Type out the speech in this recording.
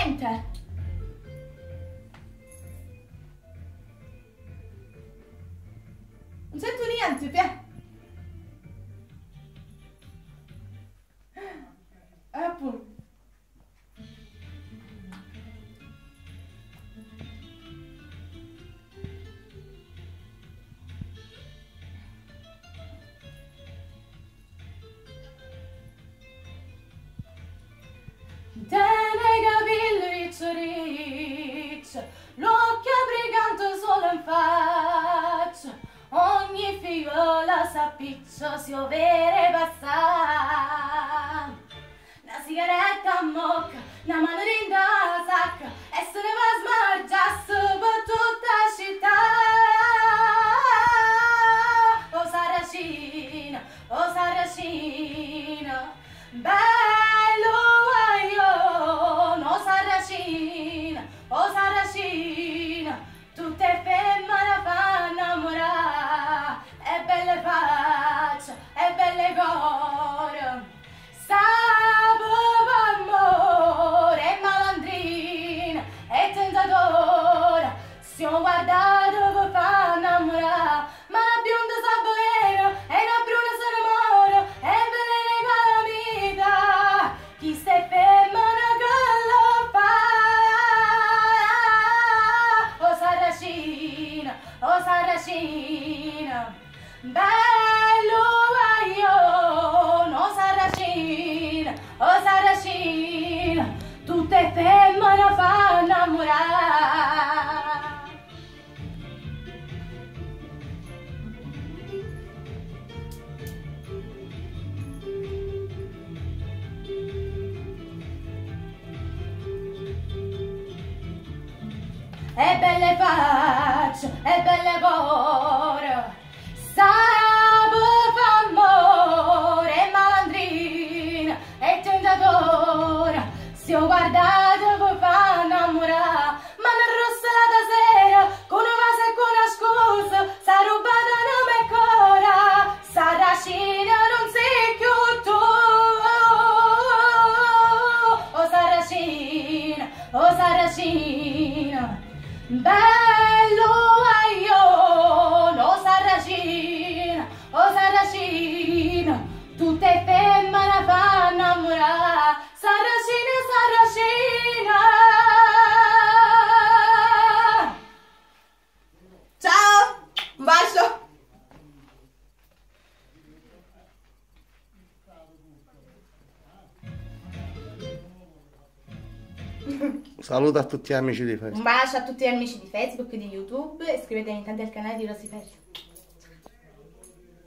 niente. Non sento niente, appunto. Te nei capelli riccio riccio, l'occhio brigante solo in faccia, ogni figliola s'appiccia si overe passare. Una sigaretta a mocca, una mano in da sacca, e se ne va a smargiasse per tutta la città. Oh Saracina, bello no Saracina, oh Saracina, tutte femmine fanno innamorare, e belle facce, e belle core, sapeva amore, e malandrina, e tentatore, siamo guardati per far innamorare, ma la bionda sa balena, e la bruna se innamora, e velena calamita, chi se femmina che lo fa. Oh Saracina, bello no Saracina, oh Saracina, tutte femmine fanno innamorare. E belle facce, e belle cuore, sapeva amore, e malandrina, e tentatore, si ho guardato per far innamorare, ma nel rosso la sera, con una vase e con una scusa, s'ha rubata nome e cora, Saracina non sei più tu. Oh Saracina, bello no Saracina, oh Saracina, tutte femmine fanno innamorare, Saracina, Saracina. Ciao, un bacio. Saluto a tutti gli amici di Facebook. Un bacio a tutti gli amici di Facebook, di YouTube, iscrivetevi intanto al canale di Rosy Ferri.